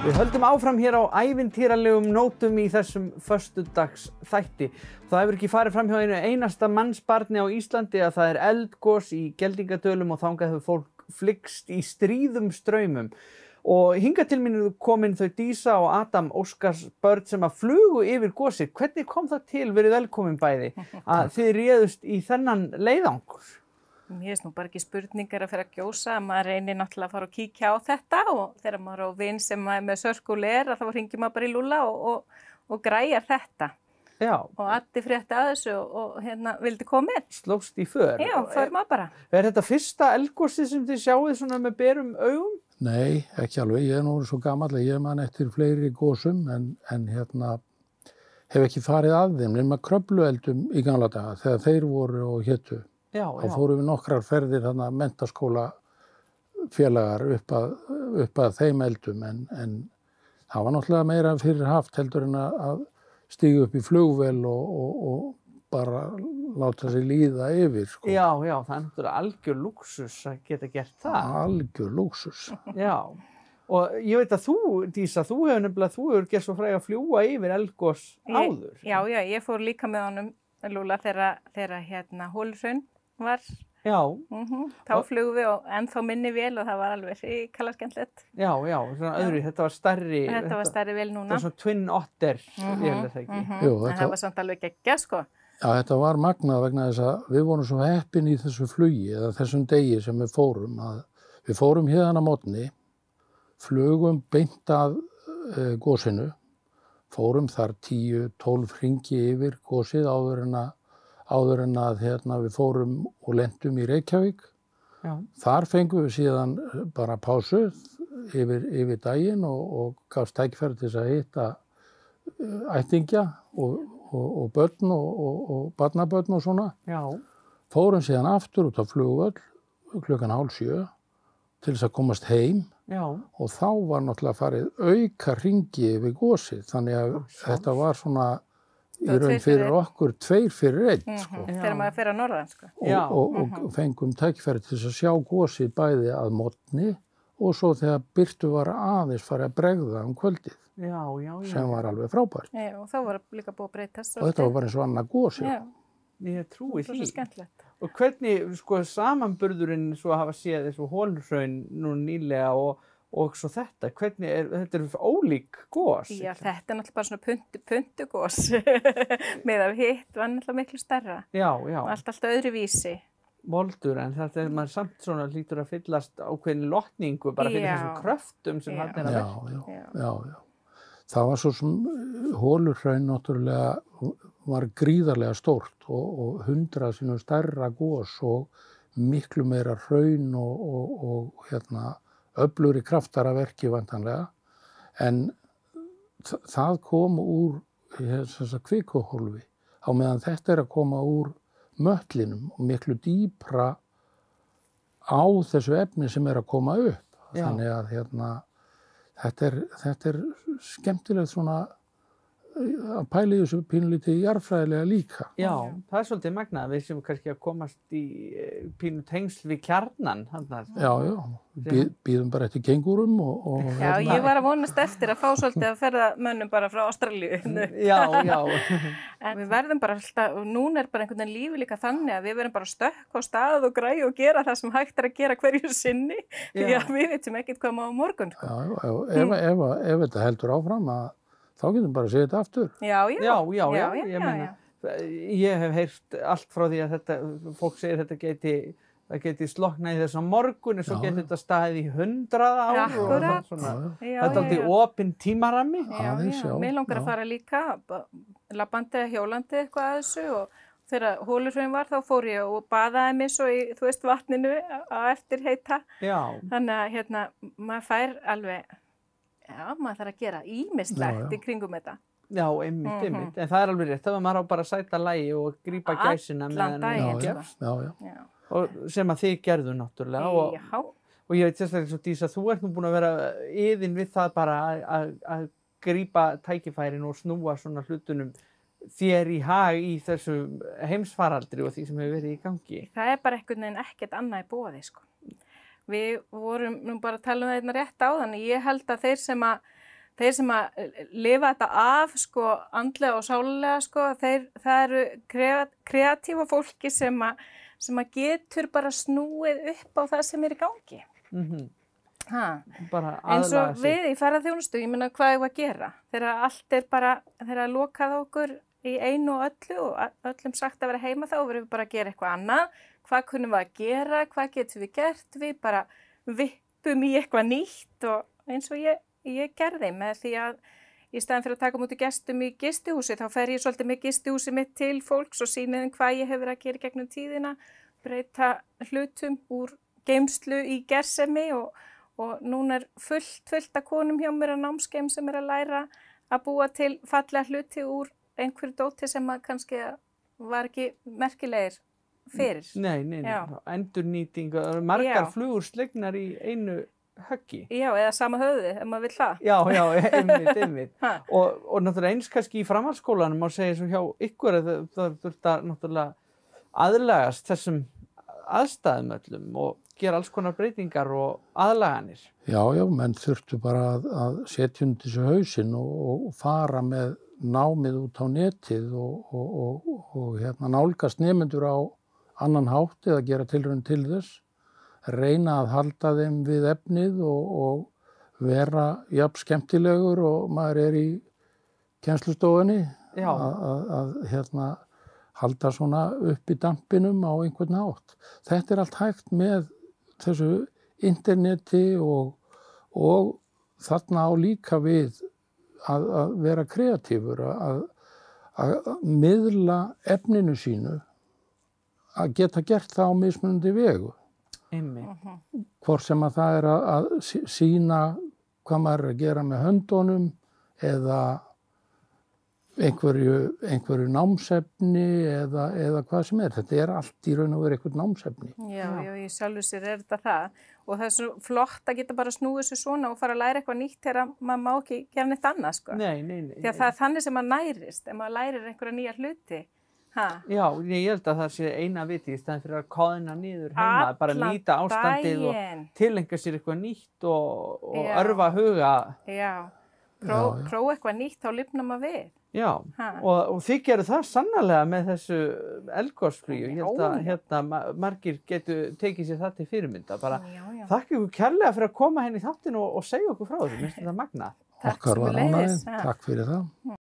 Við höldum áfram hér á ævintýralegum nótum í þessum föstudagsþætti. Það hefur ekki farið fram hjá einu einasta mannsbarni á Íslandi að það eldgos í Geldingadölum og þangað hefur fólk flykkst í stríðum straumum. Og hingað til mín eru komin þau Dísa og Adam Óskars börn sem að flugu yfir gosið. Hvernig kom það til, verið velkomin bæði, að þið réðust í þennan leiðangur? Mér finnst nú bara ekki spurningar að fyrir að gjósa, maður reynir náttúrulega að fara og kíkja á þetta og þegar maður á vin sem er með sörkulegur þá hringir maður bara í Lúlla og græjar þetta. Já. Og Addi frétti að þessu og vildi koma inn. Slóst í för. Já, för maður bara. Er þetta fyrsta eldgosið sem þið sjáið svona með berum augum? Nei, ekki alveg. Ég nú svo gamall að ég man eftir fleiri gosum en hef ekki farið að þeim nema kröflueldum í gamla daga þegar þeir voru og hétu. Já, og fórum við nokkrar ferðir þarna menntaskóla félagar upp að þeim eldum en það var náttúrulega meira fyrir haft heldur en að stíga upp í flugvél og bara láta sig líða yfir. Sko. Já, það er náttúrulega algjör lúxus að geta gert það. Algjör lúxus. Já, og ég veit að þú, Dísa, þú hefur gert svo fræg að fljúga yfir eldgos áður. Já, ég fór líka með honum, Lúlla, þegar Hólhraun var. Já. Þá flugum við og ennþá minni vél og það var alveg hrikalega skemmtilegt. Já, svona öðru, þetta var stærri. Þetta var stærri vél núna. Þetta var svona Twin Otter, ég held það ekki. Jú, en það var samt alveg geggjað, sko. Já, þetta var magnað vegna þess að við vorum svo heppin í þessu flugi eða þessum degi sem við fórum að við fórum hérna á mótni, flugum beint að gosinu, fórum þar 10-12 hringi yfir gosið áður en að við fórum og lentum í Reykjavík. Já. Þar fengum við síðan bara pásu yfir daginn og gafst tækifæri til þess að hitta ættingja og börn og barnabörn og svona. Já. Fórum síðan aftur út á flugvöll klukkan 6:30 til þess að komast heim. Já. Og þá var náttúrulega farið auka hringi yfir gosið þannig að þetta var svona í raun fyrir okkur 2 fyrir 1. Sko. Þegar maður fer að norðan, sko. Og fengum tækifæri til þess að sjá gosið bæði að morgni og svo þegar birtu var aðeins farið að bregða kvöldið. Já. Sem var alveg frábært. Já, og þá var líka búið að breytast. Og þetta var bara eins og annað gos. Já. Ég trúi því. Það var svo skemmtilegt. Og hvernig, sko, samanburðurinn svo hafa séð þessu Hólhraun nú nýlega og svo þetta, þetta er ólík gos? Já, þetta er náttúrulega bara svona puntugos með af hitt var náttúrulega miklu stærra. Já. Og alltaf öðruvísi. Voldur, en þetta er maður samt svona lítur að fyllast ákveðin lotningu bara fyrir þessum kröftum sem hann er að verka. Já. Það var svo sem Hólhraun náttúrulega var gríðarlega stórt og 100 sinnum stærra gos og miklu meira hraun og öflugri kraftar að verki væntanlega, en það kom úr kvikuhólfi á meðan þetta er að koma úr möttlinum og miklu dýpra á þessu efni sem er að koma upp. Já. Þannig að þetta er skemmtilegt svona að pæla í þessu pínulítið jarðfræðilega líka. Já, það er svolítið magnað, við séum kannski að komast í pínu tengsl við kjarnan. Já, bíðum bara eftir kengúrum Já, ég var að vonast eftir að fá svolítið að ferða mönnum bara frá Ástralíu. Já. En við verðum bara alltaf, og núna er bara einhvern veginn lífi líka þannig að við verðum bara stökk á stað og græja og gera það sem hægt er að gera hverju sinni. Því að við veitum ekkert hvað má á morgun. Já, ef þetta heldur áfram þá getum bara að segja þetta aftur. Já, ég meina, ég hef heyrt allt frá því að fólk segir það geti slokknað í þess að morgun, en svo getur þetta staðið í 100 ár. Akkurat. Þetta er alltaf opinn tímarammi. Já. Mér langar að fara líka, labbandi eða hjólandi eitthvað að þessu og þegar Hólhraun var þá fór ég og baðaði mig svo í, vatninu á eftir heita. Já. Þannig að maður fær alveg. Já, maður þarf að gera ýmislegt í kringum þetta. Já, einmitt. En það er alveg rétt, það var maður á bara að sæta lagi og grípa gæsina allan daginn. Já. Og sem að þið gerðu náttúrulega. Já. Og ég veit sérstaklega svo, Dísa, þú ert nú búin að vera iðin við það bara að grípa tækifærin og snúa svona hlutunum þér í hag í þessu heimsfaraldri og því sem hefur verið í gangi. Það er bara einhvern veginn ekkert annað í boði, sko. Við vorum nú bara að tala það rétt á, þannig ég held að þeir sem að þeir sem að lifa þetta af, sko, andlega og sálulega, sko, það eru kreatífa fólki sem að getur bara snúið upp á það sem í gangi. Bara eins aðlaga og sig. við í ferðaþjónustu, ég meina hvað eigum að gera? Þegar allt bara, þegar lokað okkur í einu og öllu og öllum sagt að vera heima þá, verðum við bara að gera eitthvað annað. Hvað kunnum við að gera? Hvað getum við gert? Við bara vippum í eitthvað nýtt og eins og ég gerði með því að í staðan fyrir að taka múti gestum í gistihúsi, þá fer ég svolítið með gistihúsi mitt til fólks og sýni þeim hvað ég hef verið að gera gegnum tíðina, breyta hlutum úr geymslu í gersemi og núna fullt af konum hjá mér á námskeim sem að læra að búa til fallega hluti úr einhverju dóti sem að kannski var ekki merkilegir fyrir. Nei, endurnýting, margar flugur slegnar í einu höggi. Já, eða sama höfði, ef maður vill það. Já, einmitt. og náttúrulega eins kannski í framhaldsskólanum má segja svo hjá ykkur að það þurft að náttúrulega aðlagast þessum aðstæðum öllum og gera alls konar breytingar og aðlaganir. Já, menn þurftu bara að setja undir sig hausinn og fara með námið út á netið og nálgast nemendur á annan hátt eða gera tilraun til þess, reyna að halda þeim við efnið og vera jafn skemmtilegur og maður í kennslustofunni að halda svona upp í dampinum á einhvern hátt. Þetta allt hægt með þessu interneti og þarna á líka við að vera kreatífur, að miðla efninu sínu, að geta gert það á mismunandi vegu. Hvort sem að það að sýna hvað maður að gera með höndunum eða einhverju námsefni eða hvað sem Þetta allt í raun og veru eitthvað námsefni. Já, í sjálfu sér þetta það. Og það svo flott að geta bara snúið sér svona og fara að læra eitthvað nýtt þegar maður má ekki gera neitt annað, sko. Nei. Því að það þannig sem maður nærist, ef maður lærir einhverja nýja hluti. Já, ég held að það sé eina viti í staðinn fyrir að koðna niður heima, bara nýta ástandið og tilengja sér eitthvað nýtt og örfa huga. Já, prófa eitthvað nýtt, þá lifnar maður við. Já, og þið gerir það sannarlega með þessu eldgosflugi. Ég held að margir getur tekið sér það til fyrirmynda. Bara þakka ykkur kærlega fyrir að koma henni í þáttinn og segja okkur frá þessu. Mér finnst þetta magnað. Okkar var ánægð. Takk fyrir það.